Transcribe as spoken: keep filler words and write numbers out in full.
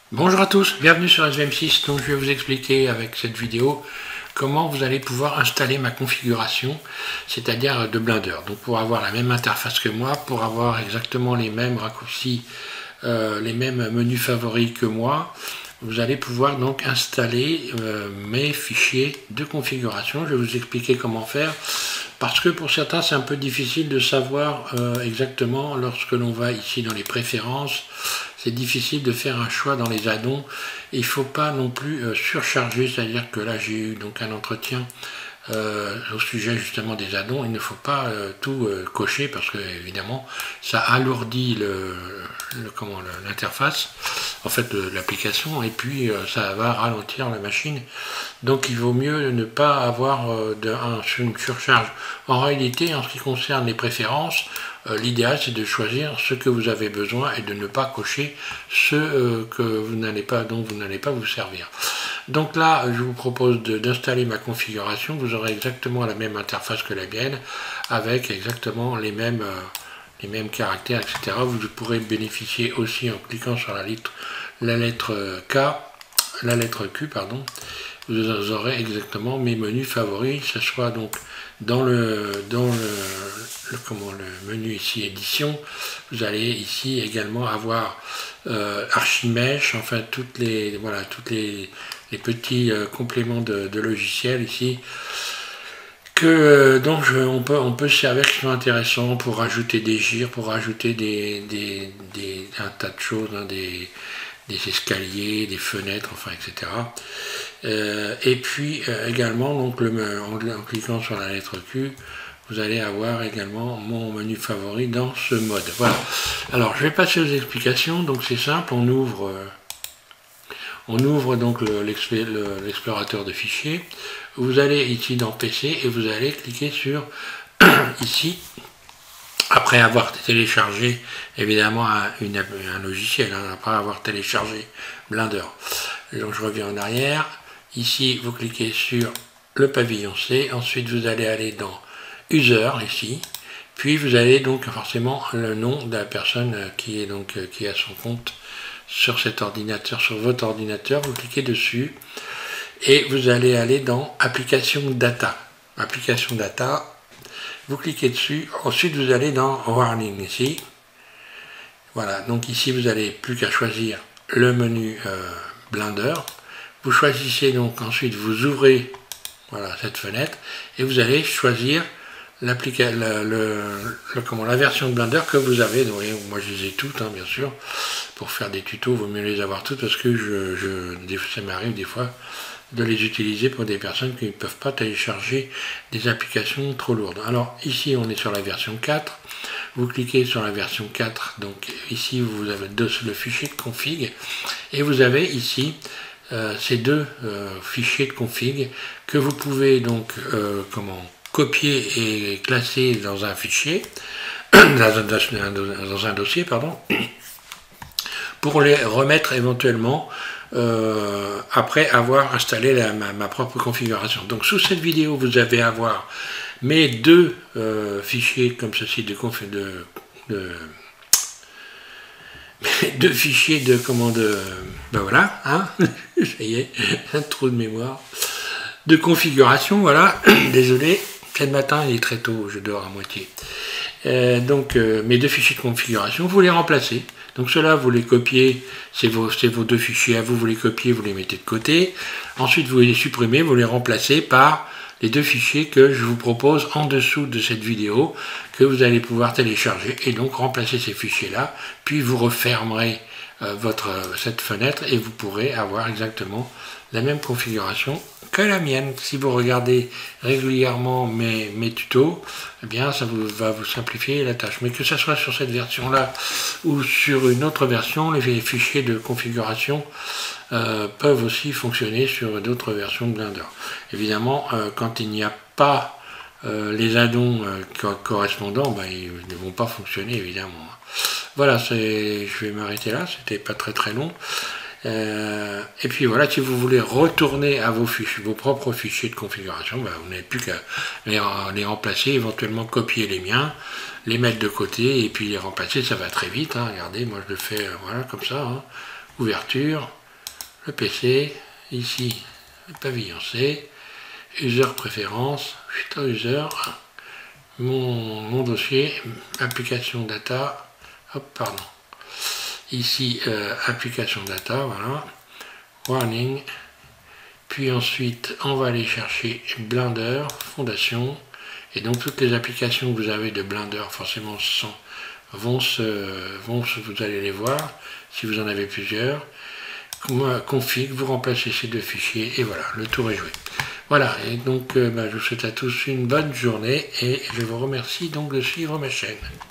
Bonjour à tous, bienvenue sur S V M six. Donc je vais vous expliquer avec cette vidéo comment vous allez pouvoir installer ma configuration, c'est-à-dire de Blender. Donc pour avoir la même interface que moi, pour avoir exactement les mêmes raccourcis, euh, les mêmes menus favoris que moi, vous allez pouvoir donc installer euh, mes fichiers de configuration. Je vais vous expliquer comment faire, parce que pour certains c'est un peu difficile de savoir euh, exactement lorsque l'on va ici dans les préférences. C'est difficile de faire un choix dans les add-ons. Il ne faut pas non plus euh, surcharger, c'est-à-dire que là j'ai eu donc un entretien euh, au sujet justement des add-ons. Il ne faut pas euh, tout euh, cocher parce que évidemment ça alourdit le, le comment l'interface, en fait l'application, et puis euh, ça va ralentir la machine. Donc il vaut mieux ne pas avoir euh, de, un, une surcharge. En réalité, en ce qui concerne les préférences, euh, l'idéal c'est de choisir ce que vous avez besoin et de ne pas cocher ceux euh, que vous n'allez pas, dont vous n'allez pas vous servir. Donc là, je vous propose d'installer ma configuration. Vous aurez exactement la même interface que la mienne, avec exactement les mêmes, euh, les mêmes caractères, et cetera. Vous pourrez bénéficier aussi en cliquant sur la lettre, la lettre K, la lettre Q, pardon. Vous aurez exactement mes menus favoris, que ce soit donc dans le dans le, le comment le menu ici édition. Vous allez ici également avoir euh, Archimesh, enfin toutes les voilà toutes les, les petits euh, compléments de, de logiciels ici que euh, donc je, on peut on peut se servir, qui sont intéressants pour rajouter des gires, pour rajouter des, des, des un tas de choses, hein, des des escaliers, des fenêtres, enfin, et cetera. Euh, et puis euh, également, donc, le, en, en cliquant sur la lettre Q, vous allez avoir également mon menu favori dans ce mode. Voilà. Alors, je vais passer aux explications. Donc, c'est simple. On ouvre, euh, on ouvre donc l'explorateur de fichiers. Vous allez ici dans P C et vous allez cliquer sur ici. Après avoir téléchargé évidemment un, une, un logiciel, hein, après avoir téléchargé Blender. Donc je reviens en arrière. Ici, vous cliquez sur le pavillon C. Ensuite, vous allez aller dans User, ici. Puis vous allez donc forcément le nom de la personne qui est donc qui a son compte sur cet ordinateur, sur votre ordinateur. Vous cliquez dessus et vous allez aller dans Application Data. Application Data. Vous cliquez dessus, ensuite vous allez dans Warning ici. Voilà, donc ici vous n'avez plus qu'à choisir le menu euh, Blender. Vous choisissez donc ensuite, vous ouvrez voilà, cette fenêtre et vous allez choisir la, le, le, comment, la version de Blender que vous avez. Donc, moi je les ai toutes, hein, bien sûr. Pour faire des tutos, il vaut mieux les avoir toutes parce que je, je, ça m'arrive des fois de les utiliser pour des personnes qui ne peuvent pas télécharger des applications trop lourdes. Alors ici on est sur la version quatre, vous cliquez sur la version quatre, donc ici vous avez deux, le fichier de config, et vous avez ici euh, ces deux euh, fichiers de config que vous pouvez donc euh, comment, copier et classer dans un fichier, dans un, dans un dossier, pardon, pour les remettre éventuellement Euh, après avoir installé la, ma, ma propre configuration. Donc sous cette vidéo, vous allez avoir mes deux euh, fichiers comme ceci de, de, de deux fichiers de commande. Ben voilà, hein, ça y est, un trou de mémoire de configuration. Voilà, désolé, c'est le matin, il est très tôt, je dors à moitié. Euh, donc euh, mes deux fichiers de configuration, vous les remplacez. Donc ceux-là, vous les copiez, c'est vos, vos deux fichiers à vous, vous les copiez, vous les mettez de côté. Ensuite, vous les supprimez, vous les remplacez par les deux fichiers que je vous propose en dessous de cette vidéo, que vous allez pouvoir télécharger et donc remplacer ces fichiers-là. Puis vous refermerez euh, votre, cette fenêtre et vous pourrez avoir exactement la même configuration que la mienne. Si vous regardez régulièrement mes, mes tutos, eh bien ça vous, va vous simplifier la tâche. Mais que ce soit sur cette version-là ou sur une autre version, les fichiers de configuration euh, peuvent aussi fonctionner sur d'autres versions de Blender. Évidemment, euh, quand il n'y a pas euh, les add-ons euh, correspondants, ben, ils ne vont pas fonctionner évidemment. Voilà, je vais m'arrêter là, c'était pas très très long. Euh, et puis voilà, si vous voulez retourner à vos fichiers, vos propres fichiers de configuration, ben vous n'avez plus qu'à les, les remplacer, éventuellement copier les miens, les mettre de côté et puis les remplacer. Ça va très vite, hein. Regardez, moi je le fais euh, voilà comme ça, hein. Ouverture, le P C, ici le pavillon C, user préférence, user, mon, mon dossier, application data, hop, pardon, ici euh, application data, voilà, warning, puis ensuite on va aller chercher Blender, fondation, et donc toutes les applications que vous avez de Blender forcément sont, vont, se, vont se, vous allez les voir, si vous en avez plusieurs, config, vous remplacez ces deux fichiers, et voilà, le tour est joué. Voilà, et donc euh, bah, je vous souhaite à tous une bonne journée, et je vous remercie donc de suivre ma chaîne.